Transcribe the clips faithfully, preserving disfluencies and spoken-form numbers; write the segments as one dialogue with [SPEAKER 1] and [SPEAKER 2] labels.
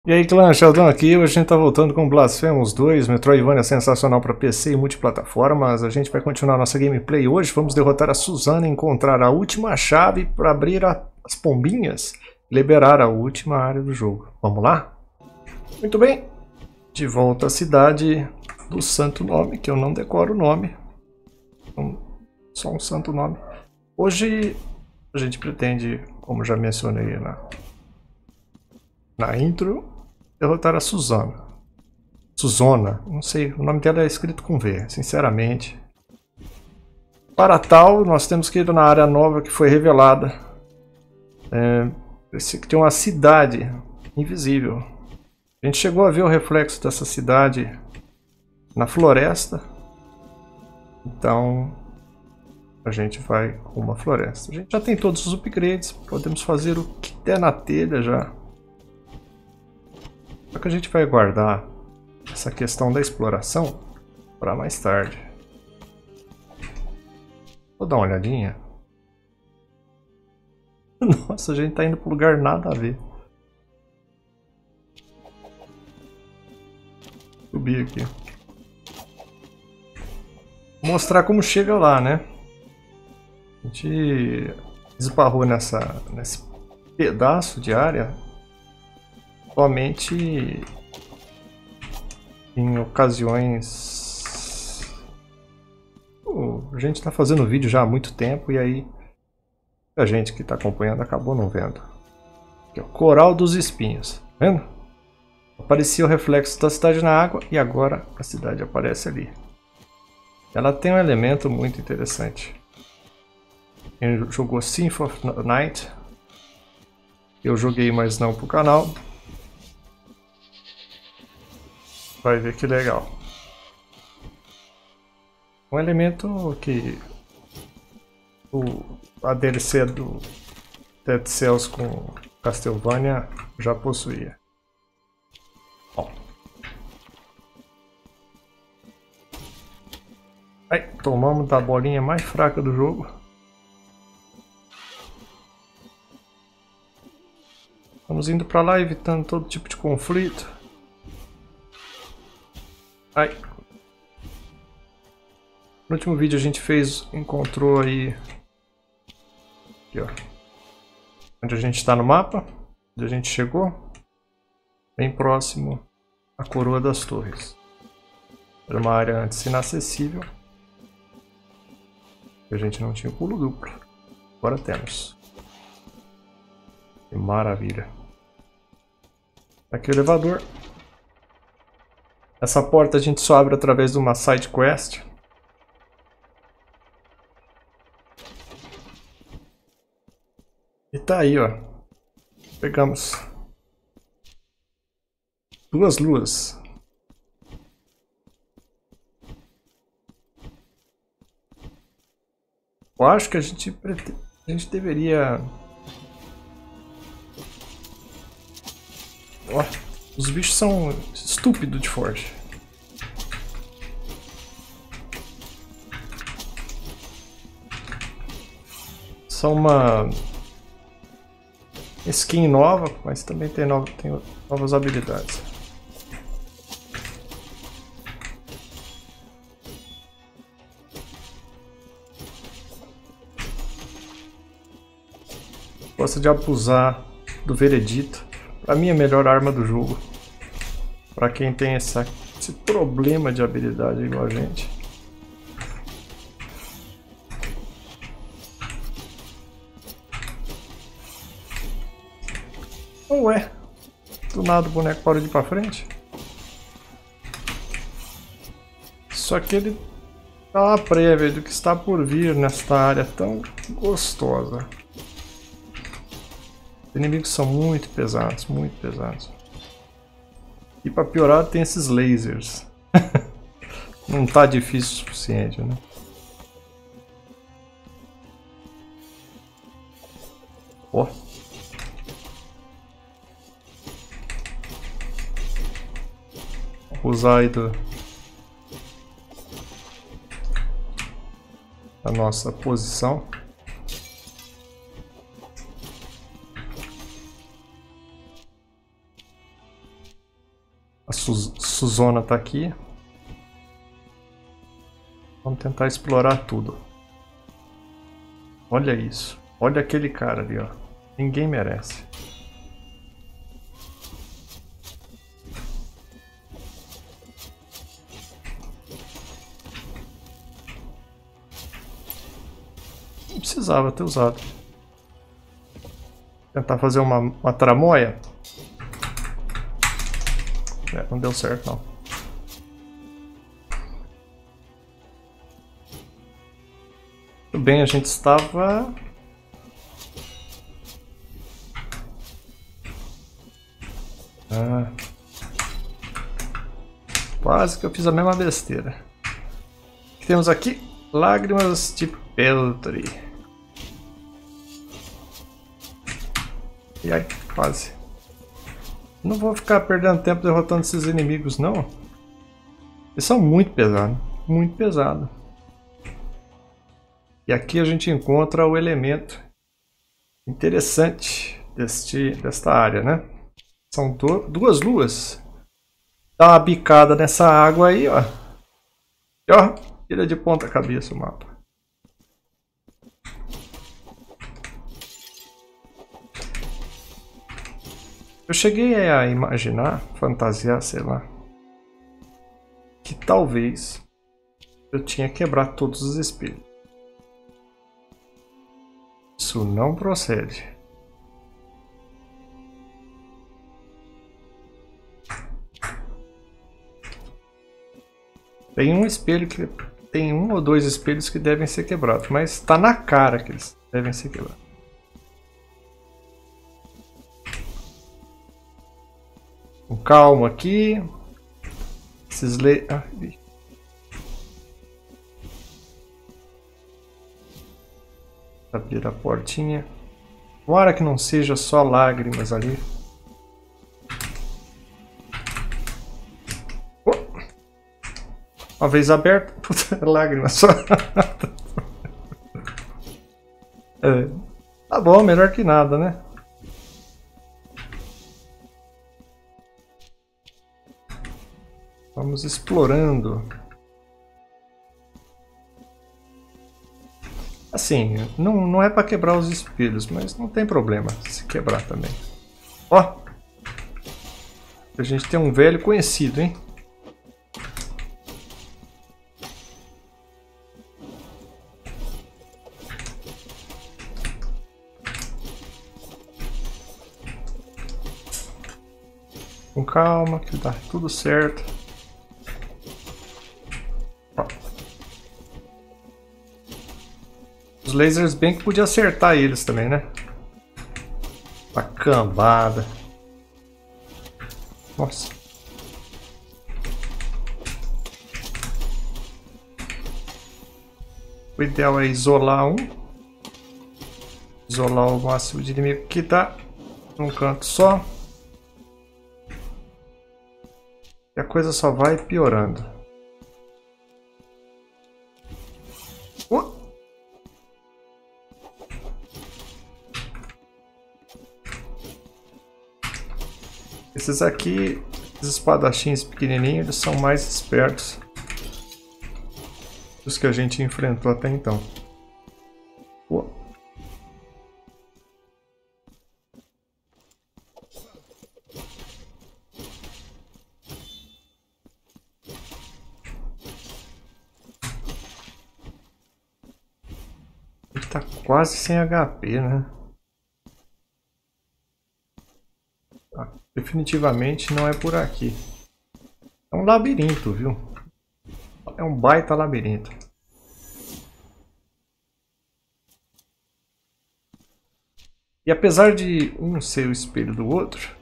[SPEAKER 1] E aí, clã, Sheldon aqui. Hoje a gente tá voltando com Blasphemous dois, Metroidvania sensacional para P C e multiplataformas. A gente vai continuar nossa gameplay hoje. Vamos derrotar a Susana e encontrar a última chave para abrir a, as pombinhas e liberar a última área do jogo. Vamos lá? Muito bem. De volta à cidade do santo nome, que eu não decoro o nome. Um, só um santo nome. Hoje a gente pretende, como já mencionei na, na intro, derrotar a Susana. Suzona, não sei, o nome dela é escrito com V, sinceramente. Para tal, nós temos que ir na área nova que foi revelada. É, que tem uma cidade invisível. A gente chegou a ver o reflexo dessa cidade na floresta. Então, a gente vai rumo à floresta. A gente já tem todos os upgrades, podemos fazer o que der na telha já. Só que a gente vai guardar essa questão da exploração para mais tarde. Vou dar uma olhadinha. Nossa, a gente tá indo para lugar nada a ver. Subir aqui. Vou mostrar como chega lá, né? A gente esbarrou nessa, nesse pedaço de área somente em ocasiões... Uh, a gente está fazendo vídeo já há muito tempo e aí a gente que está acompanhando acabou não vendo. Aqui, ó, Coral dos Espinhos, tá vendo? Aparecia o reflexo da cidade na água e agora a cidade aparece ali. Ela tem um elemento muito interessante. Quem jogou Symphony of Night, eu joguei, mas não pro canal, vai ver que legal. Um elemento que o, a D L C do Dead Cells com Castlevania já possuía. Bom. Aí, tomamos da bolinha mais fraca do jogo. Estamos indo para lá, evitando todo tipo de conflito. Ai. No último vídeo a gente fez, encontrou aí, aqui, ó, onde a gente está no mapa, onde a gente chegou, bem próximo à Coroa das Torres. Era uma área antes inacessível, a gente não tinha pulo duplo, agora temos. Que maravilha! Aqui o elevador. Essa porta a gente só abre através de uma side quest. E tá aí, ó. Pegamos duas luas. Eu acho que a gente, prete... a gente deveria... Ó, os bichos são estúpidos de forte. São uma skin nova, mas também tem, no... tem novas habilidades. Gosta de abusar do veredito. Pra mim é a melhor arma do jogo. Pra quem tem essa, esse problema de habilidade igual a gente. Ué, do nada o boneco parou de ir pra frente. Só que ele dá uma prévia do que está por vir nesta área tão gostosa. Os inimigos são muito pesados, muito pesados. E para piorar tem esses lasers. Não tá difícil o suficiente, né? Ó. Vou usar aí do... a nossa posição. A Su Suzona tá aqui. Vamos tentar explorar tudo. Olha isso. Olha aquele cara ali, ó. Ninguém merece. Não precisava ter usado. Tentar fazer uma, uma tramóia. É, não deu certo não. Tudo bem, a gente estava... Ah. Quase que eu fiz a mesma besteira. O que temos aqui? Lágrimas de Peltry. E aí, quase. Não vou ficar perdendo tempo derrotando esses inimigos, não. Eles são muito pesados. Muito pesados. E aqui a gente encontra o elemento interessante deste, desta área, né? São do, duas luas. Dá uma bicada nessa água aí, ó. E ó, vira de ponta cabeça o mapa. Eu cheguei a imaginar, fantasiar, sei lá, que talvez eu tinha quebrado todos os espelhos. Isso não procede. Tem um espelho que tem um ou dois espelhos que devem ser quebrados, mas está na cara que eles devem ser quebrados. Com calma aqui. Esses le... ah, abrir a portinha. Tomara que não seja só lágrimas ali. Oh! Uma vez aberta, puta, lágrimas só. É, tá bom, melhor que nada, né? Vamos explorando. Assim, não, não é para quebrar os espelhos, mas não tem problema se quebrar também. Ó! A gente tem um velho conhecido, hein? Com calma, que dá tudo certo. Ó. Os lasers bem que podia acertar eles também, né? Uma cambada. Nossa. O ideal é isolar um. Isolar o máximo de inimigo que dá. Num canto só. E a coisa só vai piorando. Uh! Esses aqui, esses espadachins pequenininhos, eles são mais espertos dos que a gente enfrentou até então. Uh! Ele tá quase sem H P, né? Ah, definitivamente não é por aqui. É um labirinto, viu? É um baita labirinto. E apesar de um ser o espelho do outro...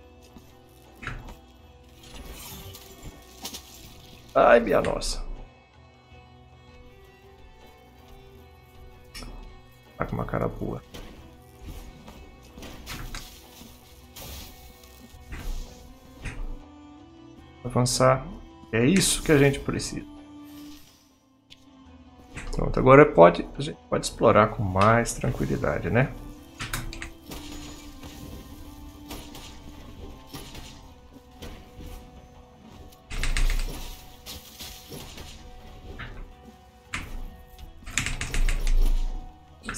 [SPEAKER 1] Ai, minha nossa. Tá com uma cara boa. Avançar. É isso que a gente precisa. Pronto, agora pode, a gente pode explorar com mais tranquilidade, né?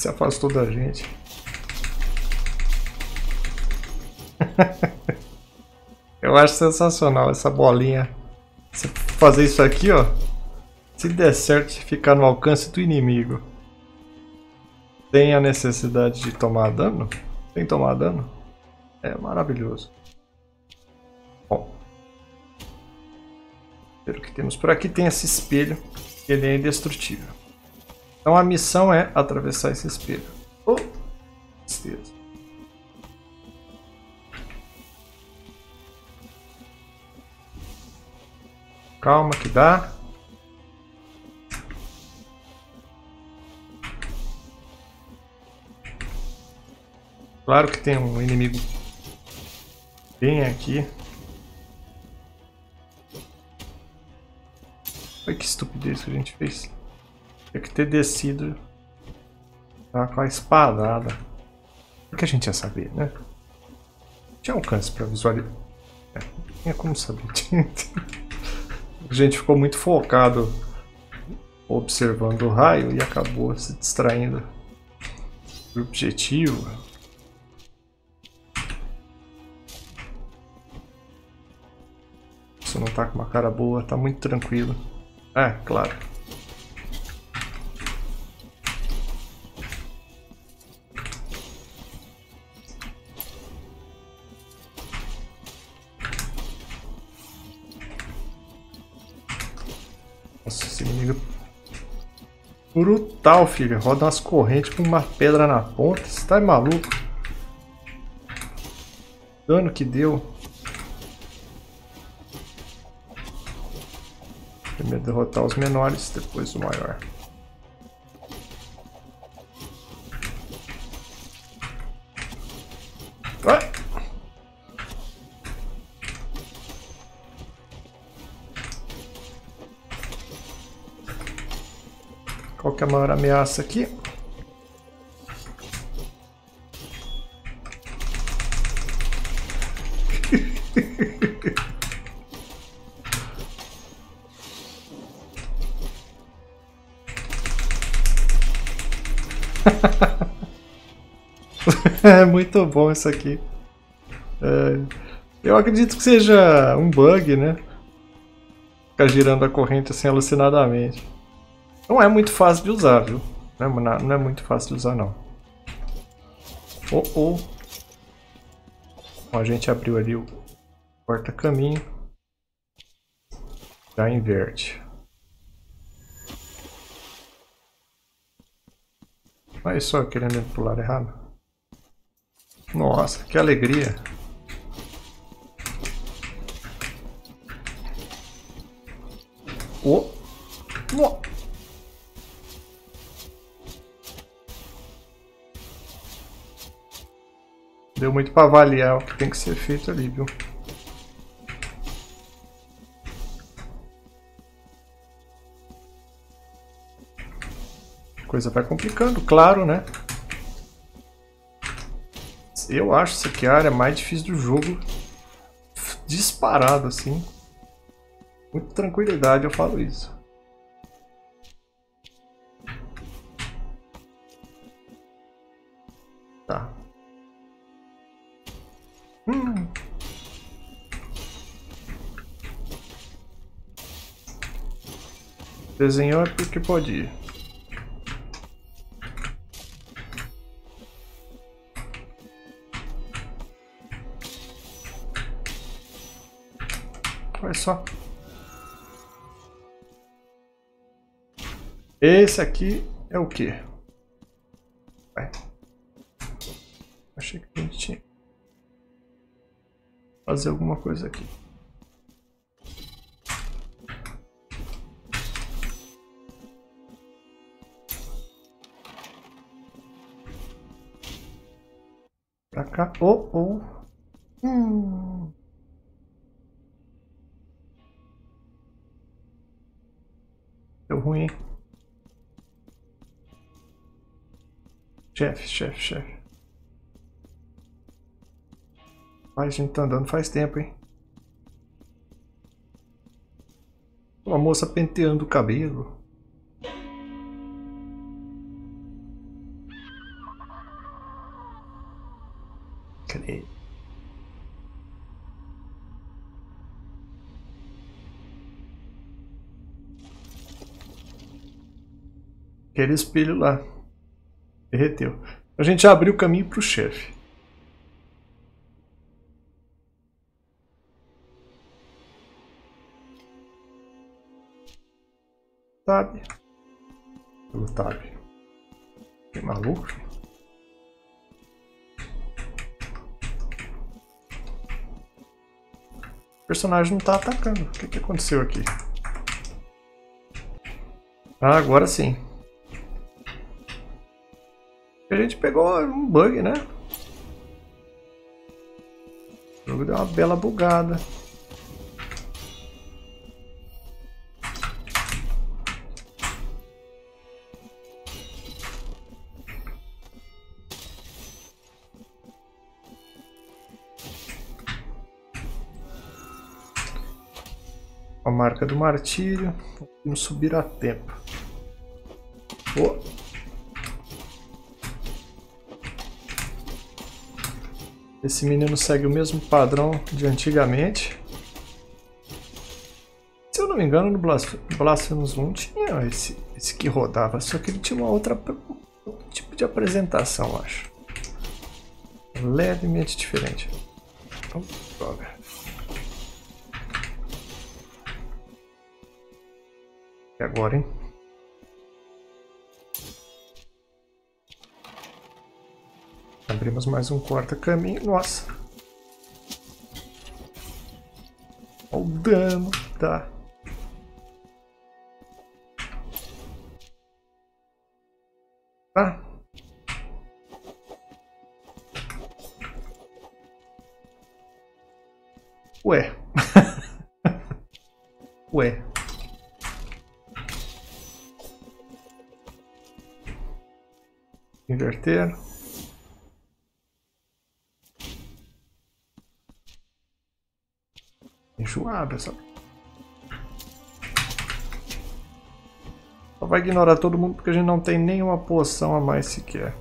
[SPEAKER 1] Se afastou da gente. Eu acho sensacional essa bolinha. Você fazer isso aqui, ó. Se der certo, ficar no alcance do inimigo. Tem a necessidade de tomar dano? Sem tomar dano? É maravilhoso. Bom. Pelo que temos por aqui, tem esse espelho. Ele é indestrutível. Então a missão é atravessar esse espelho. Oh, tristeza. Calma que dá. Claro que tem um inimigo bem aqui. Olha que estupidez que a gente fez. Tinha que ter descido tá, com a espadada. O que a gente ia saber, né? Tinha alcance para visualizar. É, não tinha como saber. A gente ficou muito focado observando o raio e acabou se distraindo do objetivo. Isso não tá com uma cara boa, tá muito tranquilo. É, claro. Nossa, esse inimigo brutal, filho. Roda umas correntes com uma pedra na ponta. Você tá maluco? Dano que deu. Primeiro derrotar os menores, depois o maior. Vai! Qual que é a maior ameaça aqui? É muito bom isso aqui. É, eu acredito que seja um bug, né? Ficar girando a corrente assim alucinadamente. Não é muito fácil de usar, viu? Não é, não é muito fácil de usar, não. Oh, oh. Bom, a gente abriu ali o porta-caminho. Já inverte. Olha só, querendo ir pro lado errado. Nossa, que alegria. Oh. Oh. Deu muito para avaliar o que tem que ser feito ali, viu? A coisa vai complicando, claro, né? Eu acho essa aqui a área mais difícil do jogo. Disparado, assim. Muita tranquilidade, eu falo isso. Tá. Hum. Desenhou é porque pode ir. Olha só. Esse aqui é o quê? Vai. Achei que a gente tinha que fazer alguma coisa aqui. Pra cá. Oh, oh. Hum. Deu ruim. Chefe, chefe, chefe. A gente tá andando faz tempo, hein? Uma moça penteando o cabelo. Aquele espelho lá. Derreteu. A gente já abriu o caminho para o chefe. Tab. Pelo tab. Que maluco. O personagem não tá atacando. O que, que aconteceu aqui? Ah, agora sim. A gente pegou um bug, né? O jogo deu uma bela bugada. A marca do martírio. Vamos subir a tempo. Oh. Esse menino segue o mesmo padrão de antigamente. Se eu não me engano, no Blasphemous um tinha esse, esse que rodava, só que ele tinha uma outra outro tipo de apresentação, acho. Levemente diferente. Oh, droga. E agora, hein? Abrimos mais um corta-caminho. Nossa! Olha o dano, tá? Tá? Ué. Ué. Inverter. Enjoada, sabe? Só vai ignorar todo mundo porque a gente não tem nenhuma poção a mais sequer.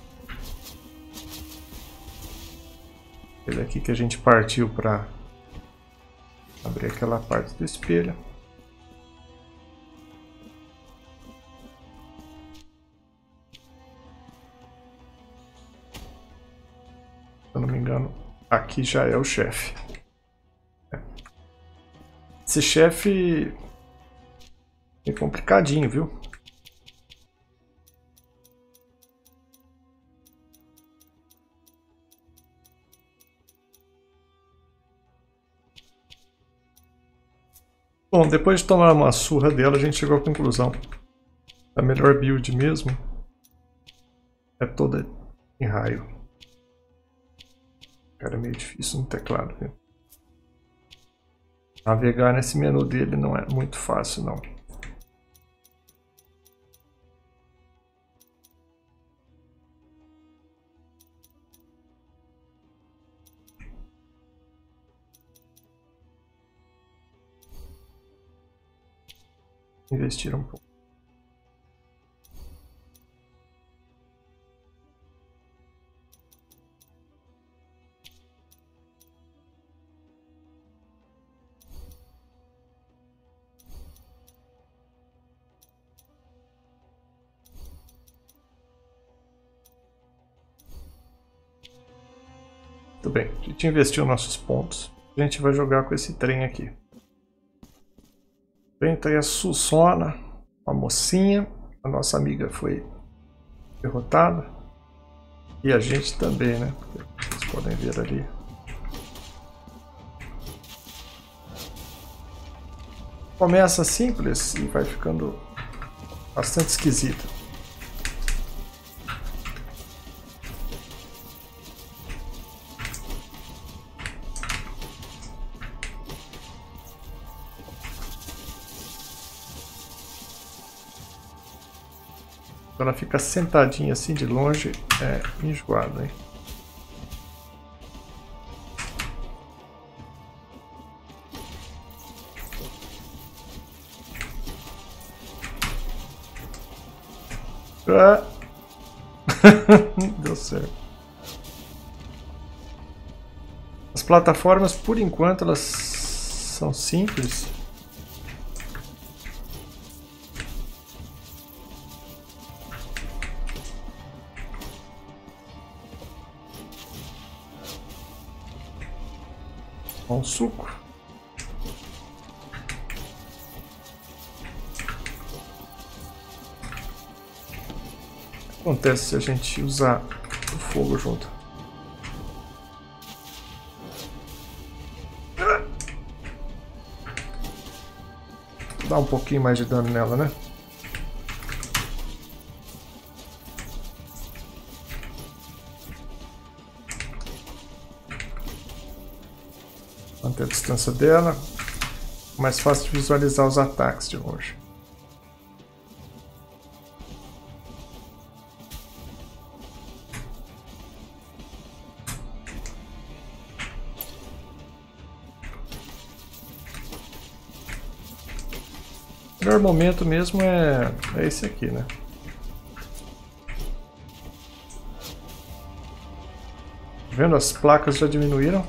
[SPEAKER 1] Ele aqui que a gente partiu para abrir aquela parte do espelho. Se eu não me engano, aqui já é o chefe. Esse chefe é complicadinho, viu? Bom, depois de tomar uma surra dela, a gente chegou à conclusão. A melhor build mesmo é toda em raio. Cara, é meio difícil no teclado, viu? Navegar nesse menu dele não é muito fácil, não. Investir um pouco. Muito bem, a gente investiu nossos pontos. A gente vai jogar com esse trem aqui. Vem aí a Susona, a mocinha. A nossa amiga foi derrotada. E a gente também, né? Vocês podem ver ali. Começa simples e vai ficando bastante esquisito. Ela fica sentadinha assim de longe, é enjoado, hein? Ah. Deu certo. As plataformas, por enquanto, elas são simples. um suco. O que acontece se a gente usar o fogo junto? Dá um pouquinho mais de dano nela, né? Manter a distância dela. Mais fácil de visualizar os ataques de longe. O melhor momento mesmo é, é esse aqui, né? Vendo, as placas já diminuíram.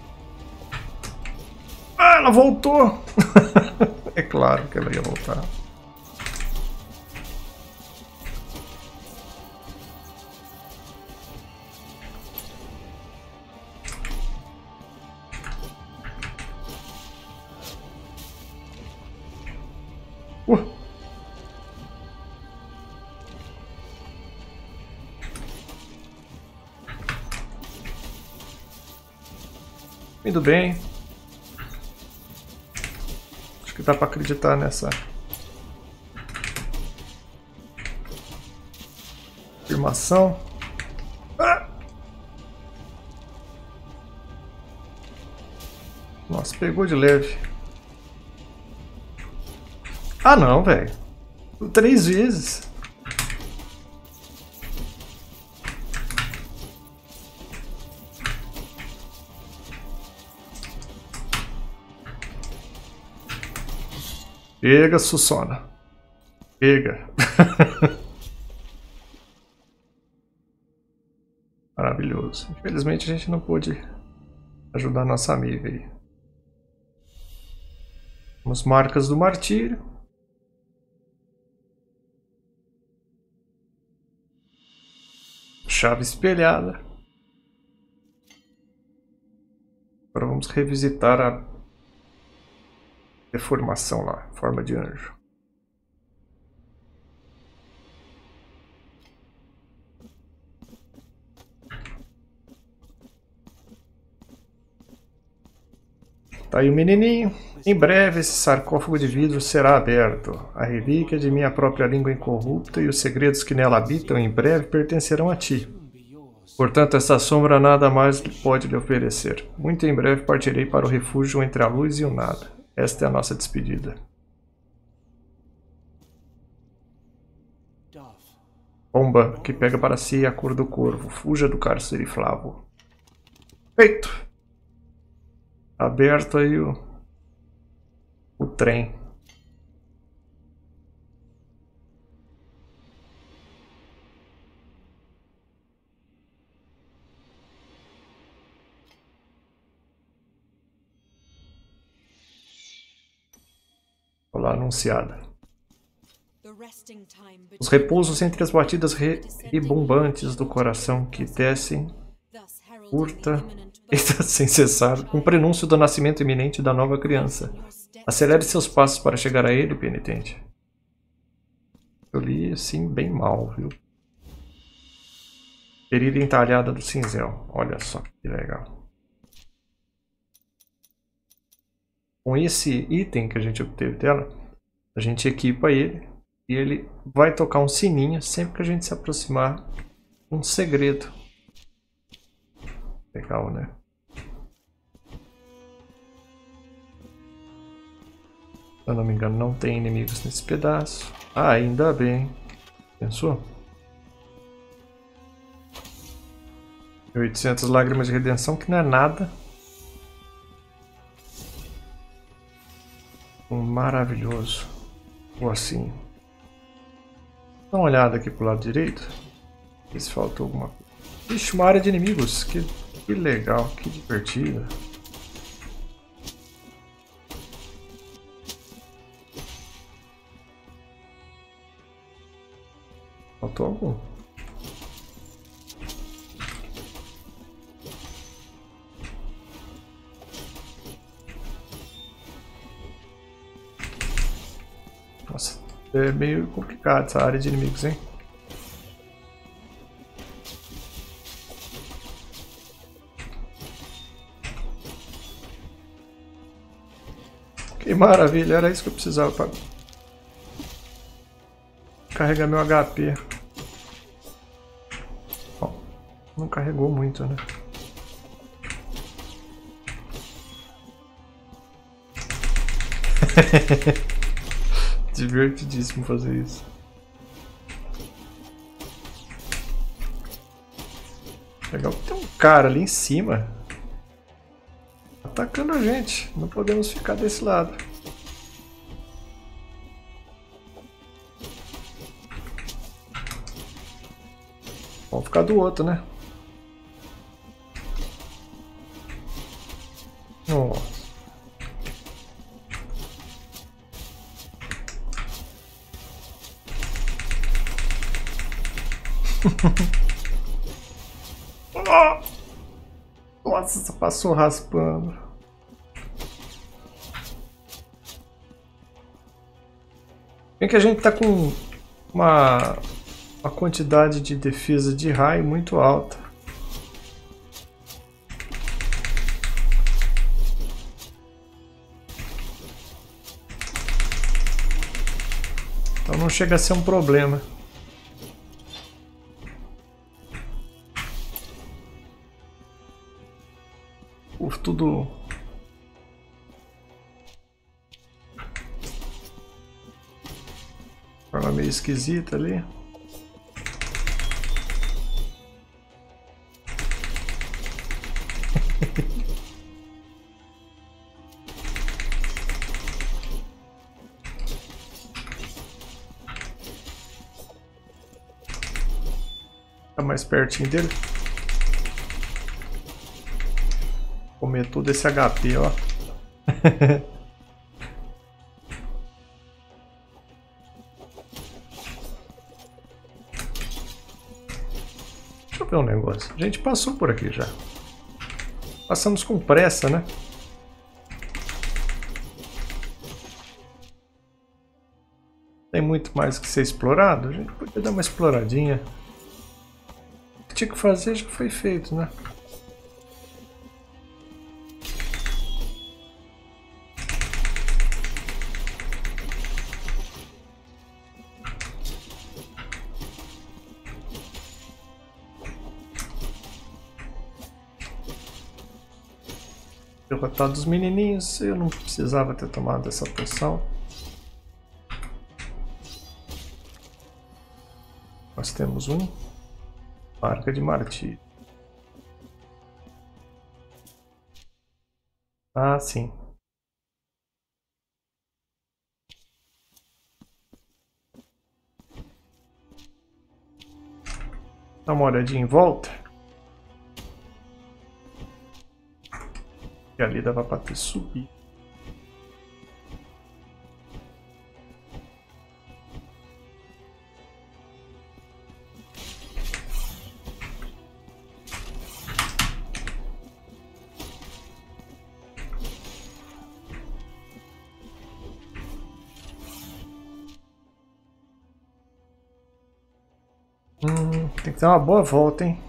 [SPEAKER 1] Ah, ela voltou! É claro que ela ia voltar. Uh. Indo bem. Acho que dá pra acreditar nessa afirmação. Ah. Nossa, pegou de leve. Ah não, velho. Três vezes. Pega, Sussona. Pega. Maravilhoso. Infelizmente a gente não pôde ajudar nossa amiga aí. Temos marcas do martírio. Chave espelhada. Agora vamos revisitar a deformação lá, forma de anjo. Tá aí o menininho. Em breve esse sarcófago de vidro será aberto. A relíquia de minha própria língua incorrupta e os segredos que nela habitam em breve pertencerão a ti. Portanto, essa sombra nada mais pode lhe oferecer. Muito em breve partirei para o refúgio entre a luz e o nada. Esta é a nossa despedida. Pomba, que pega para si a cor do corvo. Fuja do cárcere Flavo. Feito! Aberto aí o, o trem. Olá, anunciada. Os repousos entre as batidas re rebombantes do coração que descem, curta, eita, sem cessar, um prenúncio do nascimento iminente da nova criança. Acelere seus passos para chegar a ele, penitente. Eu li assim bem mal, viu? Ferida entalhada do cinzel. Olha só que legal. Com esse item que a gente obteve dela, a gente equipa ele e ele vai tocar um sininho sempre que a gente se aproximar de um segredo. Legal, né? Se eu não me engano, não tem inimigos nesse pedaço. Ah, ainda bem. Pensou? oitocentas lágrimas de redenção, que não é nada. Um maravilhoso. Ou assim. Dá uma olhada aqui pro lado direito. Ver se faltou alguma coisa. Ixi, uma área de inimigos. Que, que legal, que divertido. Faltou algum? É meio complicado essa área de inimigos, hein? Que maravilha, era isso que eu precisava para carregar meu H P. Bom, não carregou muito, né? Divertidíssimo fazer isso. Legal, tem um cara ali em cima atacando a gente. Não podemos ficar desse lado. Vamos ficar do outro, né? Nossa. Nossa, passou raspando. Bem que a gente tá com uma, uma quantidade de defesa de raio muito alta. Então não chega a ser um problema. Por tudo. Forma meio esquisita ali. Tá mais pertinho dele. Comer todo esse H P, ó. Deixa eu ver um negócio. A gente passou por aqui já. Passamos com pressa, né? Tem muito mais que ser explorado. A gente podia dar uma exploradinha. O que tinha que fazer já foi feito, né? Derrotado os menininhos, eu não precisava ter tomado essa poção. Nós temos um marca de martírio. Ah, sim. Dá uma olhadinha em volta. E ali dava para ter subir. Hum, tem que dar uma boa volta, hein?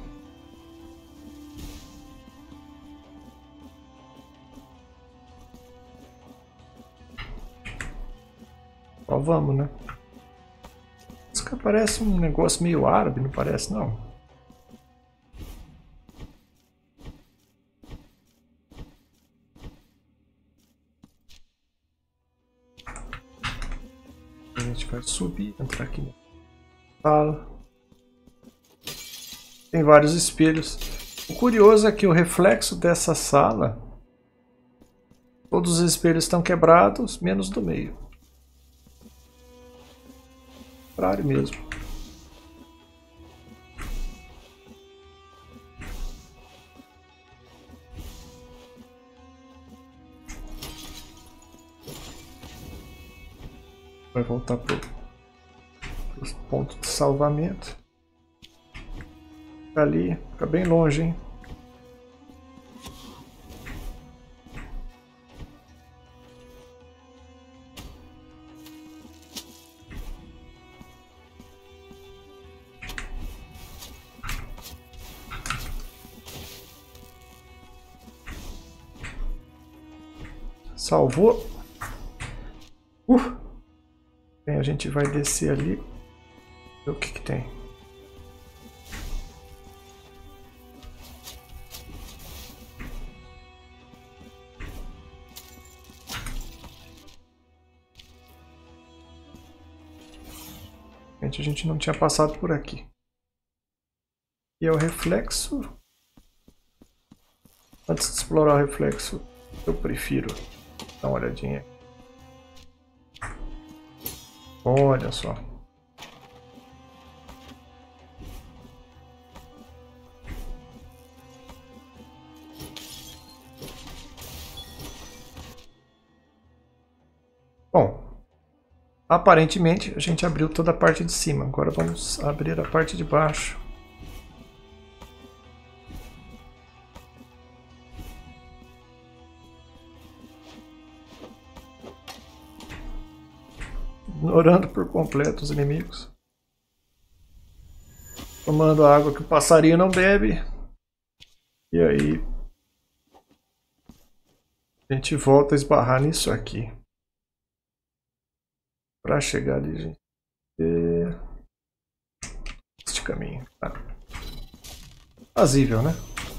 [SPEAKER 1] Ó, vamos, né? Isso que parece um negócio meio árabe, não parece, não? A gente vai subir, entrar aqui na sala. Tem vários espelhos. O curioso é que o reflexo dessa sala, todos os espelhos estão quebrados, menos do meio. Contrário mesmo. Vai voltar para os pontos de salvamento. Fica ali, fica bem longe, hein? Salvou. Uh. Bem, a gente vai descer ali. Ver o que que tem. A gente não tinha passado por aqui. E é o reflexo. Antes de explorar o reflexo, eu prefiro dar uma olhadinha. Olha só. Bom, aparentemente a gente abriu toda a parte de cima. Agora vamos abrir a parte de baixo. Ignorando por completo os inimigos. Tomando a água que o passarinho não bebe. E aí a gente volta a esbarrar nisso aqui. Para chegar ali, gente. E... este caminho. Tá. Fazível, né?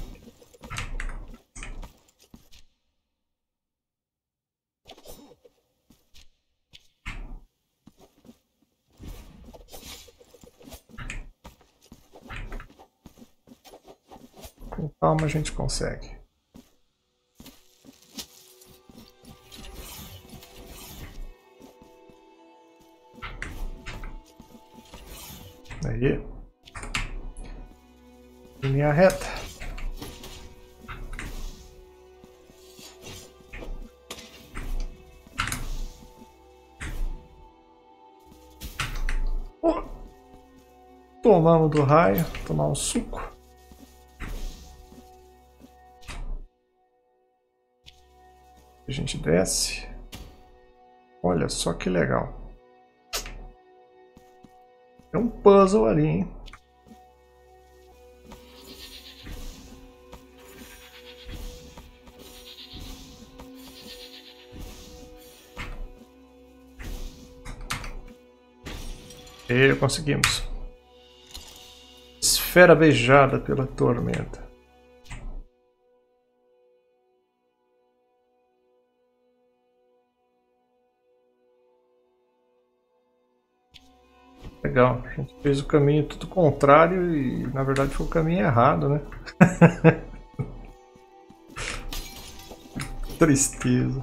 [SPEAKER 1] Com calma a gente consegue. Aí. Linha reta. Oh. Tomamos do raio. Tomar um suco. A gente desce. Olha só que legal. Tem um puzzle ali, hein? E conseguimos. Esfera beijada pela tormenta. Legal, a gente fez o caminho tudo contrário e na verdade foi o caminho errado, né? Tristeza.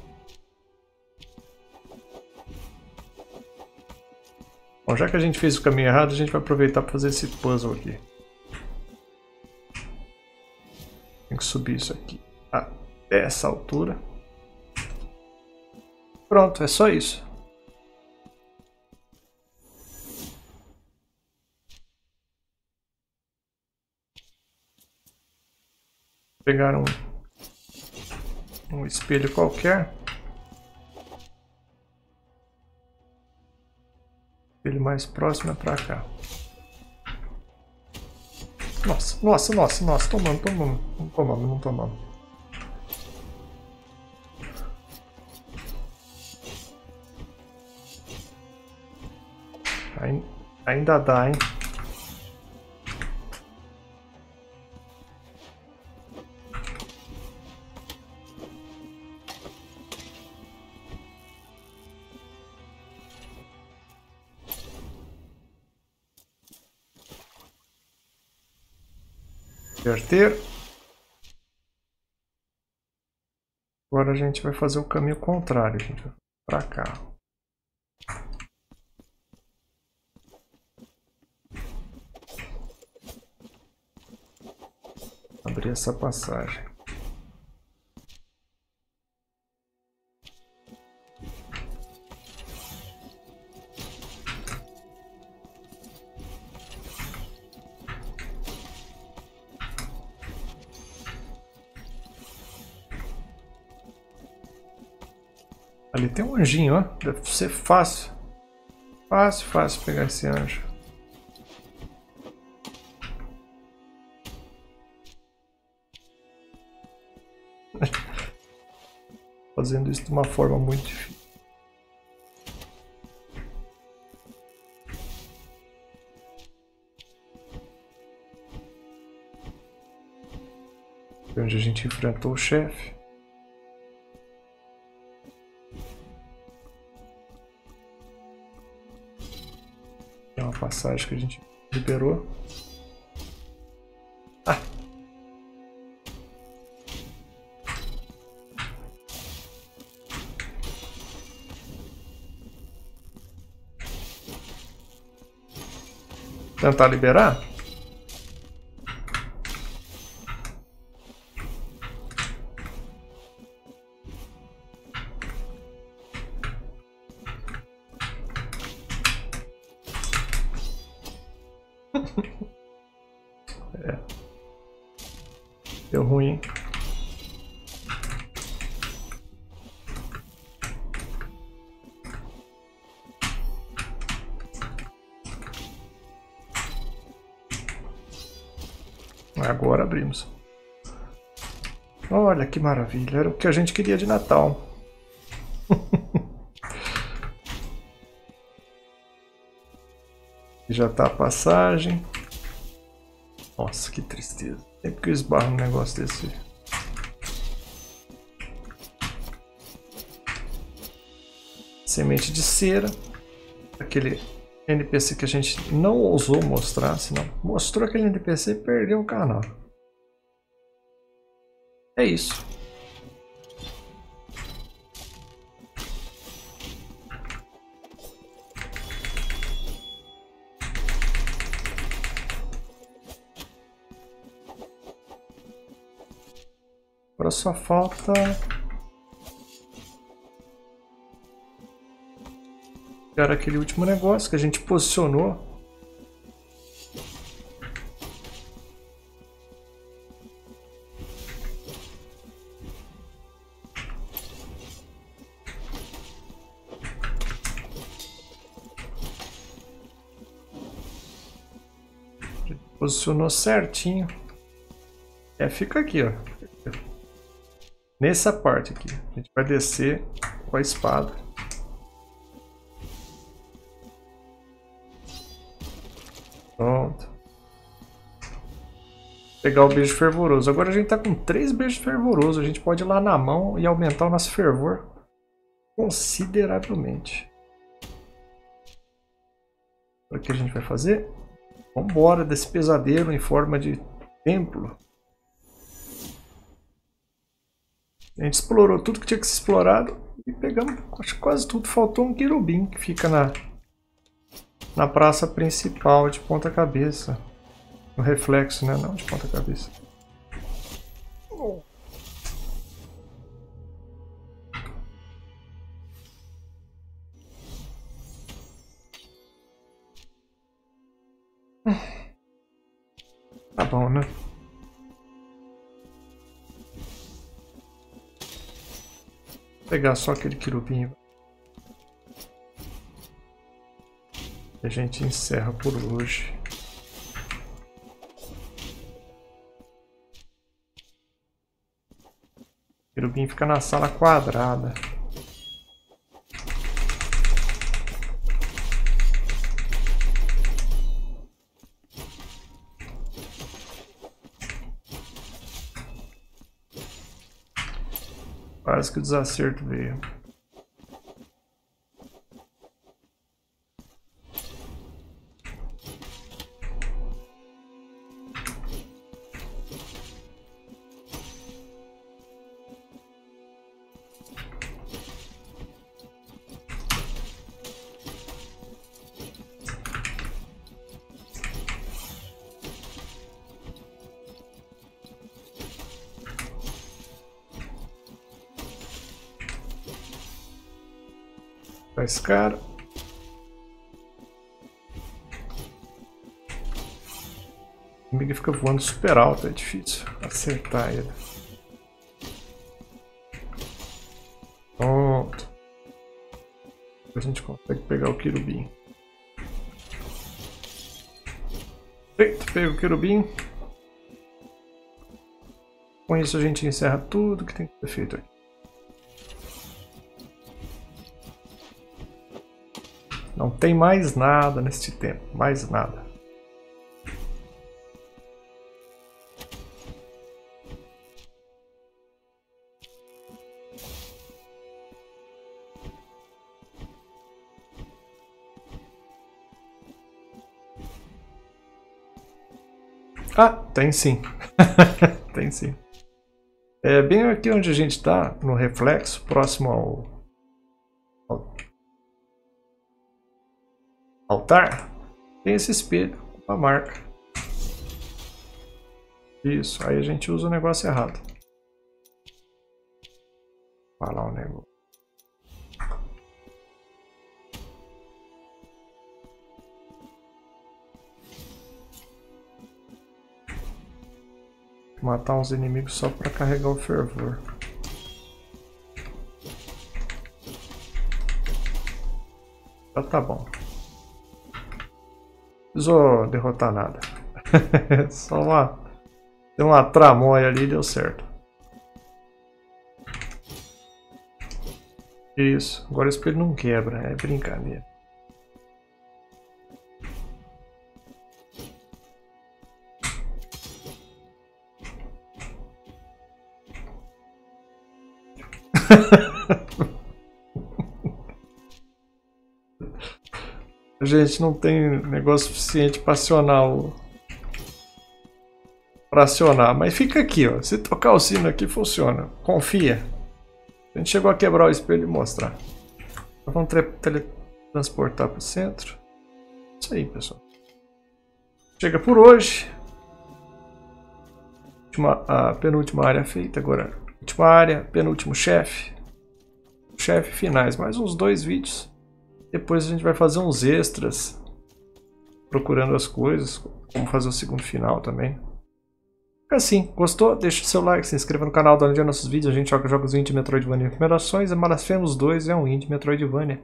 [SPEAKER 1] Bom, já que a gente fez o caminho errado, a gente vai aproveitar para fazer esse puzzle aqui. Tem que subir isso aqui até essa altura. Pronto, é só isso. Pegar um, um espelho qualquer. O espelho mais próximo é pra cá. Nossa, nossa, nossa, nossa, tomando, tomando, não tomamos, não tomamos. Ainda dá, hein? Inverter. Agora a gente vai fazer o caminho contrário, gente. Pra cá. Abrir essa passagem. Ali tem um anjinho, ó. Deve ser fácil. Fácil, fácil pegar esse anjo. fazendo isso de uma forma muito difícil. Onde a gente enfrentou o chefe. Tem uma passagem que a gente liberou. Ah! Tentar liberar? É. Deu ruim. Agora abrimos. Olha que maravilha, era o que a gente queria de Natal. Já tá a passagem. Nossa, que tristeza. Sempre que eu esbarro num negócio desse. Semente de cera. Aquele N P C que a gente não ousou mostrar, senão mostrou aquele N P C e perdeu o canal. É isso. Agora só falta pegar aquele último negócio que a gente posicionou. Posicionou certinho. É, fica aqui, ó. Nessa parte aqui. A gente vai descer com a espada. Pronto. Pegar o beijo fervoroso. Agora a gente tá com três beijos fervorosos. A gente pode ir lá na mão e aumentar o nosso fervor consideravelmente. O que a gente vai fazer? Vamos embora desse pesadelo em forma de templo. A gente explorou tudo que tinha que ser explorado e pegamos acho que quase tudo. Faltou um querubim que fica na, na praça principal de ponta cabeça. No reflexo, né? Não de ponta cabeça. Tá bom, né? Vou pegar só aquele querubim. E a gente encerra por hoje. O querubim fica na sala quadrada. Quase que o desacerto veio. Esse cara. O inimigo fica voando super alto, é difícil acertar ele. Pronto. A gente consegue pegar o querubim. Feito, pega o querubim. Com isso a gente encerra tudo que tem que ser feito aqui. Não tem mais nada neste tempo, mais nada. Ah, tem sim. Tem sim. É bem aqui onde a gente está, no reflexo, próximo ao, ao altar, tem esse espelho com a marca. Isso, aí a gente usa o negócio errado. Olha lá o negócio. Matar uns inimigos só para carregar o fervor. Já tá bom. Não precisou derrotar nada. Só uma... Deu uma tramóia ali e deu certo. Isso. Agora o espelho não quebra. É brincadeira. A gente não tem negócio suficiente para acionar o... para acionar, mas fica aqui, ó. Se tocar o sino aqui, funciona. Confia. A gente chegou a quebrar o espelho e mostrar. Vamos teletransportar para o centro. Isso aí, pessoal. Chega por hoje. Última, a penúltima área feita agora. Última área, penúltimo chefe. Chefe finais. Mais uns dois vídeos. Depois a gente vai fazer uns extras. Procurando as coisas. Como fazer o segundo final também. Assim, gostou? Deixa o seu like, se inscreva no canal, dá um dia nos nossos vídeos. A gente joga jogos indie Metroidvania em primerações. A Blasphemous dois é um indie Metroidvania.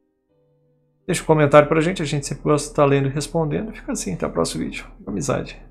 [SPEAKER 1] Deixa um comentário pra gente, a gente sempre gosta de estar lendo e respondendo. Fica assim, até o próximo vídeo. Amizade.